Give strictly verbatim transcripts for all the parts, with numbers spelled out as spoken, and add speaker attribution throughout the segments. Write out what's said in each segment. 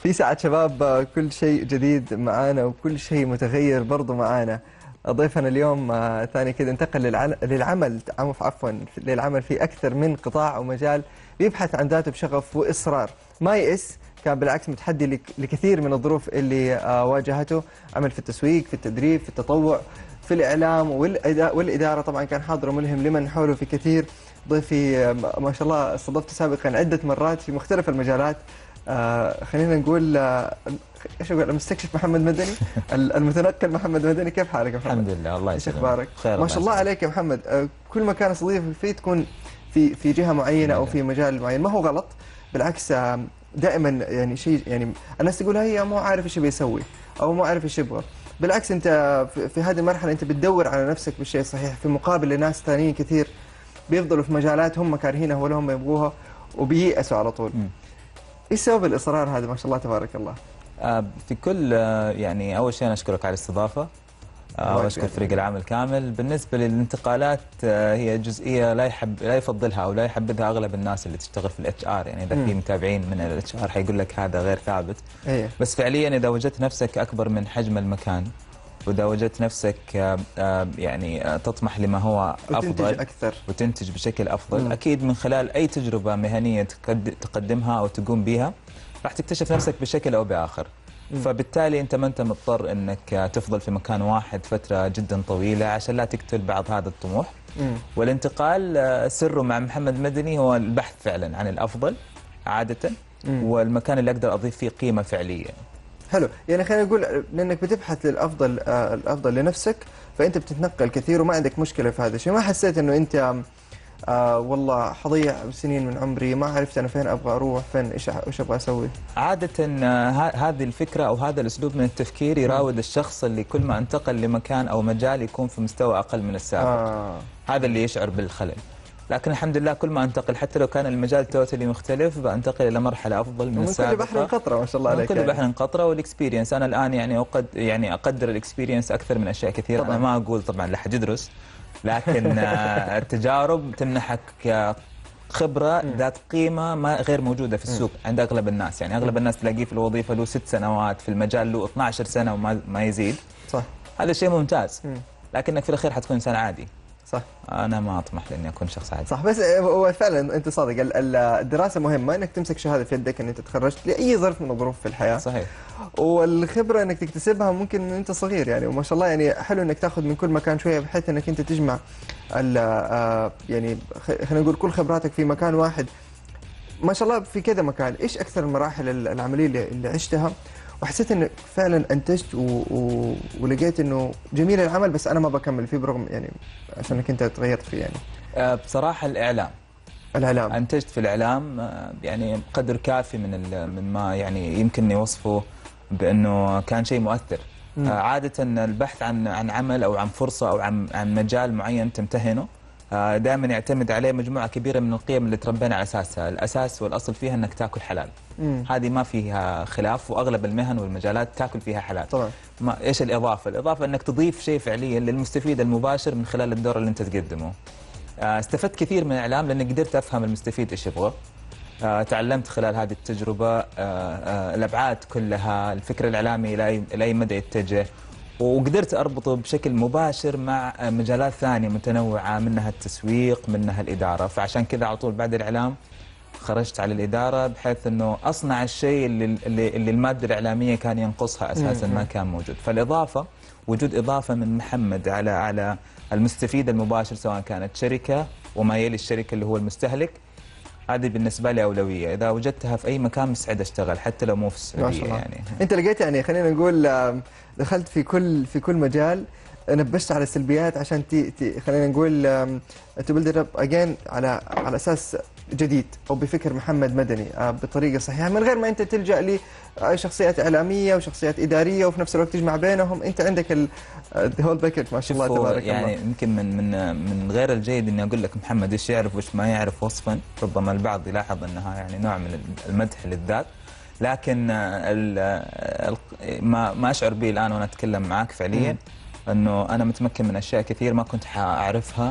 Speaker 1: في ساعة شباب كل شيء جديد معانا وكل شيء متغير برضو معانا. ضيفنا اليوم آه، ثاني كذا انتقل للعل- للعمل عفوا عفوا للعمل في أكثر من قطاع ومجال، بيبحث عن ذاته بشغف وإصرار، ما يئس، كان بالعكس متحدي لك- لكثير من الظروف اللي آه، واجهته. عمل في التسويق، في التدريب، في التطوع، في الإعلام والإدا- والإدارة، طبعا كان حاضر وملهم لمن حوله في كثير. ضيفي آه، ما شاء الله استضفته سابقا عدة مرات في مختلف المجالات. آه خلينا نقول آه ايش اقول المستكشف محمد مدني، المتنقل محمد مدني. كيف حالك يا محمد؟
Speaker 2: الحمد لله، الله
Speaker 1: ايش
Speaker 2: يسلمك.
Speaker 1: اخبارك؟
Speaker 2: خير،
Speaker 1: ما شاء الله عليك يا محمد. آه كل مكان استضيفك فيه تكون في في جهه معينه او في مجال معين، ما هو غلط، بالعكس. آه دائما يعني شيء، يعني الناس تقول هي مو عارف ايش بيسوي او مو عارف ايش يبغى. بالعكس انت في, في هذه المرحله انت بتدور على نفسك بالشيء الصحيح، في مقابل لناس ثانيين كثير بيفضلوا في مجالات هم كارهينها ولا هم يبغوها وبييأسوا على طول.
Speaker 2: م.
Speaker 1: ايش سبب الاصرار هذا؟ ما شاء الله تبارك الله.
Speaker 2: آه في كل آه يعني اول شيء انا اشكرك على الاستضافه، آه واشكر فريق العمل كامل. بالنسبه للانتقالات آه هي جزئيه لا يحب لا يفضلها او لا يحبذها اغلب الناس اللي تشتغل في الاتش ار، يعني اذا في متابعين من الاتش ار حيقول لك هذا غير ثابت.
Speaker 1: أيه.
Speaker 2: بس فعليا اذا وجدت نفسك اكبر من حجم المكان، واذا وجدت نفسك آه آه يعني آه تطمح لما هو افضل
Speaker 1: وتنتج اكثر
Speaker 2: وتنتج بشكل افضل،
Speaker 1: مم.
Speaker 2: اكيد من خلال اي تجربه مهنيه تقدمها او تقوم بها راح تكتشف نفسك بشكل او باخر. مم. فبالتالي انت ما انت مضطر انك تفضل في مكان واحد فتره جدا طويله عشان لا تقتل بعض هذا الطموح. مم. والانتقال سره مع محمد مدني هو البحث فعلا عن الافضل عاده، مم. والمكان اللي اقدر اضيف فيه قيمه فعليه.
Speaker 1: حلو، يعني خلينا نقول لانك بتبحث للافضل، آه الافضل لنفسك، فانت بتتنقل كثير وما عندك مشكله في هذا الشيء. ما حسيت انه انت آه والله حضيع سنين من عمري، ما عرفت انا فين ابغى اروح، فين ايش ايش ابغى اسوي؟
Speaker 2: عاده آه هذه الفكره او هذا الاسلوب من التفكير يراود م. الشخص اللي كل ما انتقل لمكان او مجال يكون في مستوى اقل من السابق. آه. هذا اللي يشعر بالخلل. لكن الحمد لله كل ما انتقل حتى لو كان المجال توتالي مختلف بنتقل الى مرحله افضل من السابقه.
Speaker 1: من كل بحر قطره ما شاء الله عليك.
Speaker 2: من كل يعني. بحر قطره والاكسبيرينس. انا الان يعني أقد يعني اقدر الاكسبيرينس اكثر من اشياء كثيره. طبعا. انا ما اقول طبعا لا حد يدرس، لكن التجارب تمنحك خبره ذات قيمه ما غير موجوده في السوق عند اغلب الناس. يعني اغلب الناس تلاقيه في الوظيفه له ست سنوات، في المجال له اثنتي عشرة سنه وما ما يزيد. صح. هذا شيء ممتاز، لكنك في الاخير حتكون انسان عادي. صح. انا ما اطمح لاني اكون شخص عادي.
Speaker 1: صح، بس هو فعلا انت صادق، الدراسه مهمه، انك تمسك شهاده في يدك ان انت تخرجت لاي ظرف من الظروف في الحياه.
Speaker 2: صحيح.
Speaker 1: والخبره انك تكتسبها ممكن ان انت صغير يعني، وما شاء الله يعني حلو انك تاخذ من كل مكان شويه بحيث انك انت تجمع يعني خلينا نقول كل خبراتك في مكان واحد. ما شاء الله في كذا مكان. ايش اكثر المراحل العمليه اللي, اللي عشتها وحسيت انك فعلا انتجت و... و... ولقيت انه جميل العمل بس انا ما بكمل فيه برغم يعني عشانك انت تغيرت فيه يعني؟
Speaker 2: أه بصراحه الاعلام.
Speaker 1: الاعلام
Speaker 2: انتجت في الاعلام أه يعني قدر كافي من من ما يعني يمكن وصفه بانه كان شيء مؤثر. أه عاده البحث عن عن عمل او عن فرصه او عن عن مجال معين تمتهنه دائما يعتمد عليه مجموعه كبيره من القيم اللي تربينا على اساسها. الاساس والاصل فيها انك تاكل حلال. مم. هذه ما فيها خلاف، واغلب المهن والمجالات تاكل فيها حلال. طبعا. ما ايش الاضافه؟ الاضافه انك تضيف شيء فعليا للمستفيد المباشر من خلال الدور اللي انت تقدمه. استفدت كثير من الاعلام لاني قدرت افهم المستفيد ايش يبغى. تعلمت خلال هذه التجربه الابعاد كلها، الفكر الاعلامي الى اي مدى يتجه، وقدرت أربطه بشكل مباشر مع مجالات ثانية متنوعة، منها التسويق، منها الإدارة. فعشان كذا على طول بعد الإعلام خرجت على الإدارة، بحيث أنه أصنع الشيء اللي, اللي, اللي المادة الإعلامية كان ينقصها أساسا ما كان موجود. فالإضافة، وجود إضافة من محمد على على المستفيد المباشر سواء كانت شركة وما يلي الشركة اللي هو المستهلك، هذه بالنسبة لي أولوية. إذا وجدتها في أي مكان مستعد أشتغل حتى لو مو في السعودية. يعني
Speaker 1: أنت لقيت يعني خلينا نقول دخلت في كل في كل مجال، نبشت على السلبيات عشان تي تي خلينا نقول تبلد اب اجين على على اساس جديد او بفكر محمد مدني بطريقه صحيحه، من غير ما انت تلجا لشخصيات اعلاميه وشخصيات اداريه وفي نفس الوقت تجمع بينهم. انت عندك الهول باكج ما شاء الله تبارك
Speaker 2: يعني
Speaker 1: الله.
Speaker 2: يعني يمكن من من من غير الجيد اني اقول لك محمد ايش يعرف وايش ما يعرف وصفا، ربما البعض يلاحظ انها يعني نوع من المدح للذات، لكن ال ال ما ما اشعر به الان وانا اتكلم معك فعليا انه انا متمكن من اشياء كثير ما كنت حاعرفها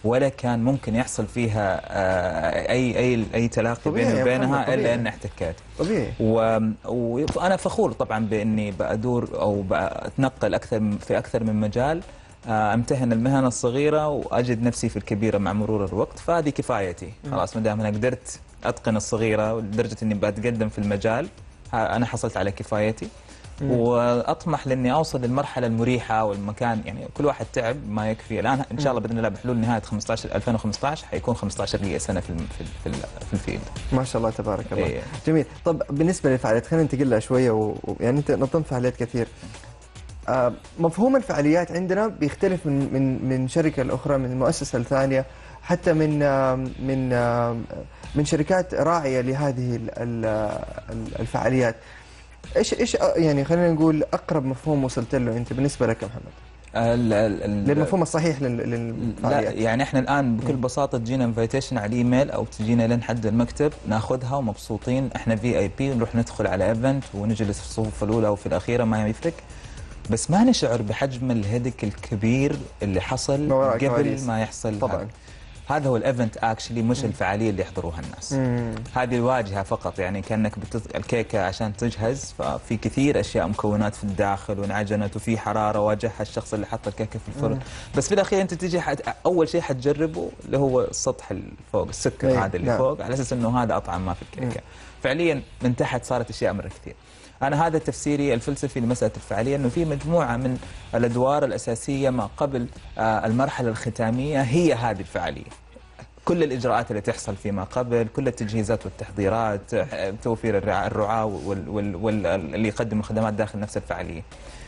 Speaker 2: ولا كان ممكن يحصل فيها آه، اي اي اي تلاقي بيني وبينها الا ان احتكيت.
Speaker 1: طبيعي.
Speaker 2: وانا فخور طبعا باني بادور او بتنقل اكثر في اكثر من مجال، امتهن المهنه الصغيره واجد نفسي في الكبيره مع مرور الوقت، فهذه كفايتي خلاص. ما دام انا قدرت اتقن الصغيره لدرجه اني بتقدم في المجال، انا حصلت على كفايتي. واطمح لاني اوصل للمرحله المريحه والمكان، يعني كل واحد تعب ما يكفي. الان ان شاء الله باذن الله بحلول نهايه خمسة عشر ألفين وخمسة عشر حيكون خمسة عشر لي سنه في الم- في ال- في الفيلد.
Speaker 1: ما شاء الله تبارك الله.
Speaker 2: إيه.
Speaker 1: جميل. طب بالنسبه للفعاليات خلينا ننتقل لها شويه، ويعني انت نظمت فعاليات كثير. آه، مفهوم الفعاليات عندنا بيختلف من من من شركه لاخرى، من مؤسسه لثانيه، حتى من آه، من آه، من شركات راعيه لهذه ال- ال- ال- الفعاليات. ايش ايش آه، يعني خلينا نقول اقرب مفهوم وصلت له انت بالنسبه لك يا محمد؟
Speaker 2: ال- ال- ال-
Speaker 1: للمفهوم الصحيح لل-
Speaker 2: لا
Speaker 1: للفعاليات.
Speaker 2: يعني احنا الان بكل بساطه تجينا انفيتيشن على الايميل او تجينا لين حد المكتب، ناخذها ومبسوطين، احنا في اي بي نروح ندخل على ايفنت ونجلس في الصفوف الاولى وفي الاخيره ما يفرق، بس ما نشعر بحجم الهدك الكبير اللي حصل قبل
Speaker 1: كواليس.
Speaker 2: ما يحصل.
Speaker 1: طبعا
Speaker 2: هذا. هذا هو الايفنت اكشلي، مش الفعاليه اللي يحضروها الناس.
Speaker 1: مم.
Speaker 2: هذه الواجهه فقط، يعني كانك بتز... الكيكه عشان تجهز ففي كثير اشياء مكونات في الداخل وانعجنت وفي حراره واجهها الشخص اللي حط الكيكه في الفرن.
Speaker 1: مم.
Speaker 2: بس في الاخير انت تجي حد... اول شيء حتجربه اللي هو السطح اللي فوق، السكر
Speaker 1: أي.
Speaker 2: هذا اللي
Speaker 1: نعم.
Speaker 2: فوق، على اساس انه هذا اطعم ما في الكيكه. فعليا من تحت صارت اشياء مره كثير. انا هذا تفسيري الفلسفي لمساله الفعاليه، انه في مجموعه من الادوار الاساسيه ما قبل آه، المرحله الختاميه هي هذه الفعاليه. كل الإجراءات اللي تحصل فيما قبل، كل التجهيزات والتحضيرات، توفير الرعاة الرعاة وال وال وال اللي يقدموا الخدمات داخل نفس الفعالية.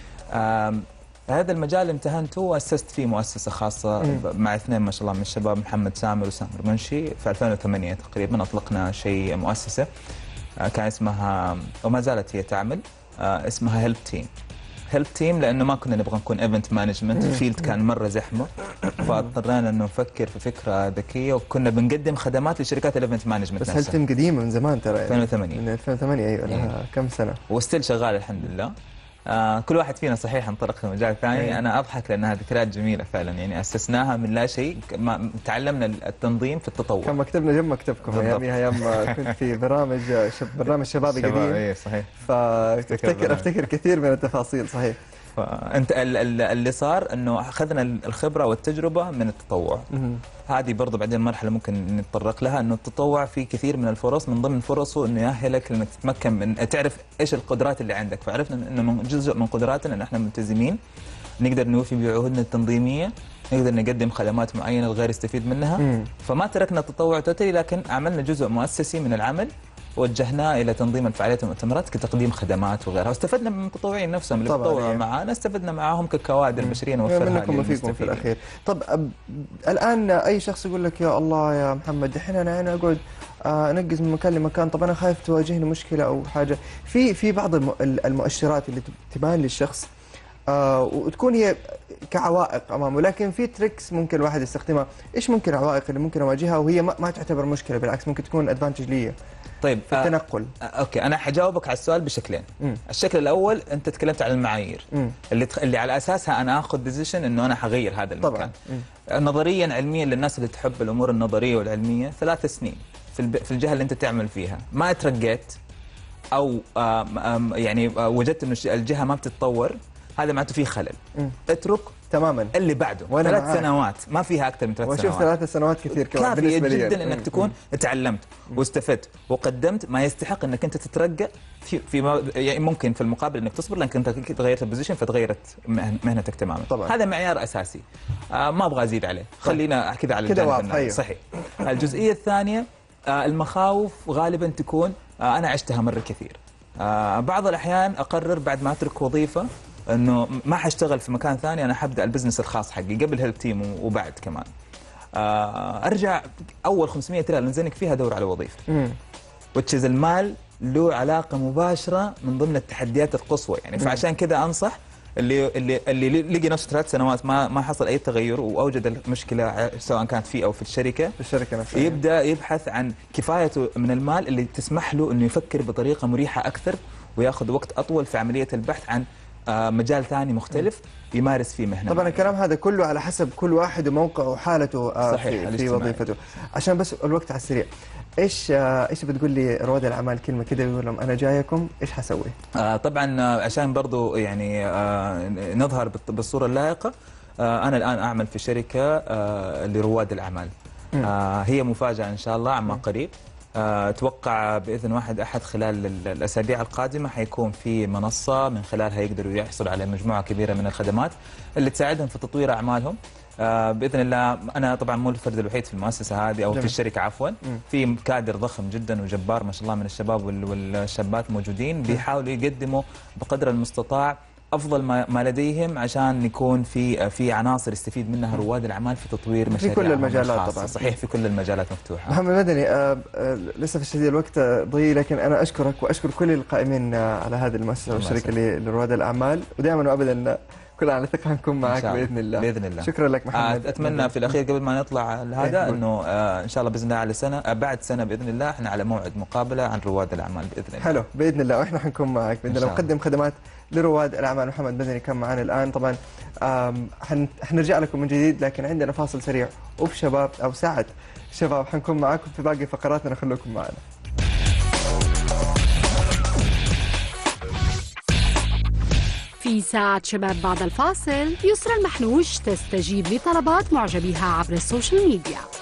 Speaker 2: هذا المجال امتهنته وأسست فيه مؤسسة خاصة مع اثنين ما شاء الله من الشباب، محمد سامر وسامر منشي. في ألفين وثمانية تقريبا أطلقنا شيء مؤسسة كان اسمها وما زالت هي تعمل، اسمها هيلب تيم. هيلب تيم لانه ما كنا نبغى نكون ايفنت مانجمنت، الفيلد كان مره زحمه، فاضطرينا انه نفكر في فكره ذكيه، وكنا بنقدم خدمات لشركات الايفنت مانجمنت
Speaker 1: بس
Speaker 2: نفسها.
Speaker 1: هيلب تيم قديمه من زمان ترى،
Speaker 2: ألفين وثمانية.
Speaker 1: من ألفين وثمانية ايوه، لها
Speaker 2: إيه.
Speaker 1: كم سنه
Speaker 2: وستيل شغال الحمد لله. آه كل واحد فينا صحيح انطلق في مجال ثاني.
Speaker 1: أيه.
Speaker 2: انا اضحك لانها ذكريات جميله فعلا، يعني اسسناها من لا شيء، ما تعلمنا التنظيم في التطوع.
Speaker 1: كان مكتبنا جنب مكتبكم ايامها، ايام كنت في برامج شب برنامج شبابي
Speaker 2: شباب
Speaker 1: قديم.
Speaker 2: ايه صحيح.
Speaker 1: فافتكر افتكر كثير من التفاصيل صحيح.
Speaker 2: فانت ال- ال- اللي صار انه اخذنا الخبره والتجربه من التطوع.
Speaker 1: مهم.
Speaker 2: هذه برضه بعدين مرحله ممكن نتطرق لها، انه التطوع فيه كثير من الفرص، من ضمن فرصه انه يأهلك انك تتمكن من تعرف ايش القدرات اللي عندك. فعرفنا انه من جزء من قدراتنا ان احنا ملتزمين، نقدر نوفي بعهودنا التنظيميه، نقدر نقدم خدمات معينه الغير يستفيد منها.
Speaker 1: مم.
Speaker 2: فما تركنا التطوع توتالي، لكن عملنا جزء مؤسسي من العمل وجهناه الى تنظيم الفعاليات والمؤتمرات كتقديم خدمات وغيرها، واستفدنا من المتطوعين نفسهم اللي
Speaker 1: طبعاً،
Speaker 2: تطوعوا
Speaker 1: إيه.
Speaker 2: معنا، استفدنا معاهم ككوادر بشريه نوفرها
Speaker 1: منكم وفيكم في الاخير. طب أب... الان اي شخص يقول لك يا الله يا محمد دحين انا انا اقعد آه، انقز من مكان لمكان، طب انا خايف تواجهني مشكله او حاجه. في في بعض الم... المؤشرات اللي تبان للشخص آه وتكون هي كعوائق امامه، لكن في تريكس ممكن الواحد يستخدمها. ايش ممكن العوائق اللي ممكن اواجهها وهي ما, ما تعتبر مشكله، بالعكس ممكن تكون ادفانتج لي
Speaker 2: طيب
Speaker 1: في التنقل؟
Speaker 2: آه اوكي، انا حجاوبك على السؤال بشكلين.
Speaker 1: مم.
Speaker 2: الشكل الاول انت تكلمت عن المعايير
Speaker 1: مم.
Speaker 2: اللي تخ... اللي على اساسها انا اخذ ديسيشن انه انا حغير هذا المكان.
Speaker 1: طبعا. مم.
Speaker 2: نظريا علميا للناس اللي تحب الامور النظريه والعلميه، ثلاث سنين في الب... في الجهه اللي انت تعمل فيها ما ترقيت او آم آم يعني آه وجدت انه الجهه ما بتتطور، هذا معناته فيه خلل.
Speaker 1: مم.
Speaker 2: اترك
Speaker 1: تماما
Speaker 2: اللي بعده.
Speaker 1: وأنا
Speaker 2: ثلاث
Speaker 1: معاك.
Speaker 2: سنوات ما فيها اكثر من ثلاث سنوات.
Speaker 1: واشوف ثلاث سنوات كثير كمان
Speaker 2: كافية
Speaker 1: بالنسبه لي
Speaker 2: جدا انك
Speaker 1: مم.
Speaker 2: تكون تعلمت واستفدت وقدمت ما يستحق انك انت تترقى في في ما يعني ممكن في المقابل انك تصبر لانك انت تغيرت البوزيشن فتغيرت مهن- مهنتك تماما.
Speaker 1: طبعا.
Speaker 2: هذا معيار اساسي. آه ما ابغى ازيد عليه، خلينا كذا على
Speaker 1: كذا
Speaker 2: الجانب
Speaker 1: واضح.
Speaker 2: النظري.
Speaker 1: أيوه.
Speaker 2: صحيح. الجزئيه الثانيه آه المخاوف غالبا تكون آه انا عشتها مره كثير. آه بعض الاحيان اقرر بعد ما اترك وظيفه انه ما حاشتغل في مكان ثاني، انا حبدا البزنس الخاص حقي قبل هيلب تيم وبعد كمان. آه ارجع اول خمسمية ريال انزنك فيها ادور على وظيفه.
Speaker 1: مم.
Speaker 2: وتشز المال له علاقه مباشره من ضمن التحديات القصوى، يعني فعشان كذا انصح اللي اللي اللي لقي نفسه ثلاث سنوات ما ما حصل اي تغير واوجد المشكله سواء كانت فيه او في الشركه،
Speaker 1: في الشركه نفسها
Speaker 2: يبدا يبحث عن كفايته من المال اللي تسمح له انه يفكر بطريقه مريحه اكثر وياخذ وقت اطول في عمليه البحث عن آه، مجال ثاني مختلف يمارس فيه مهنه.
Speaker 1: طبعا الكلام هذا كله على حسب كل واحد وموقعه وحالته آه،
Speaker 2: صحيح،
Speaker 1: في, في وظيفته. عشان بس الوقت على السريع، ايش آه، ايش بتقول لي رواد الاعمال كلمه كده يقول لهم انا جايكم ايش حسوي؟
Speaker 2: آه طبعا آه، عشان برضو يعني آه نظهر بالط- بالصوره اللائقه. آه انا الان اعمل في شركه آه لرواد الاعمال. آه هي مفاجاه ان شاء الله عما قريب. آه، اتوقع باذن واحد احد خلال ال- الاسابيع القادمه حيكون في منصه من خلالها يقدروا يحصلوا على مجموعه كبيره من الخدمات اللي تساعدهم في تطوير اعمالهم. آه، باذن الله. انا طبعا مو الفرد الوحيد في المؤسسه هذه او
Speaker 1: جميل.
Speaker 2: في الشركه عفوا. في كادر ضخم جدا وجبار ما شاء الله من الشباب وال- والشابات موجودين بيحاولوا يقدموا بقدر المستطاع افضل ما ما لديهم عشان يكون في في عناصر يستفيد منها رواد الاعمال في تطوير مشاريعهم
Speaker 1: كل المجالات
Speaker 2: الخاصة.
Speaker 1: طبعاً.
Speaker 2: صحيح، في كل المجالات مفتوحه.
Speaker 1: محمد مدني، آه، آه، للاسف الشديد الوقت آه، ضيق، لكن انا اشكرك واشكر كل القائمين آه، على هذه المؤسسه والشركه ل- لرواد الاعمال، ودائما وابدا آه، كل على ثقه نكون معك باذن الله.
Speaker 2: باذن الله.
Speaker 1: شكرا لك محمد.
Speaker 2: آه، اتمنى في الاخير قبل ما نطلع هذا
Speaker 1: إيه،
Speaker 2: انه آه، ان شاء الله باذن الله على سنه آه، بعد سنه باذن الله احنا على موعد مقابله عن رواد الاعمال باذن الله.
Speaker 1: حلو باذن الله، واحنا حنكون معك باذن
Speaker 2: إن
Speaker 1: الله
Speaker 2: شاء الله.
Speaker 1: نقدم خدمات لرواد الاعمال. محمد مدني كان معنا الان. طبعا آم، حن- حنرجع لكم من جديد، لكن عندنا فاصل سريع وبشباب او ساعه شباب حنكون معاكم في باقي فقراتنا، خلوكم معنا.
Speaker 3: في ساعة شباب بعد الفاصل، يسرى المحنوش تستجيب لطلبات معجبيها عبر السوشيال ميديا.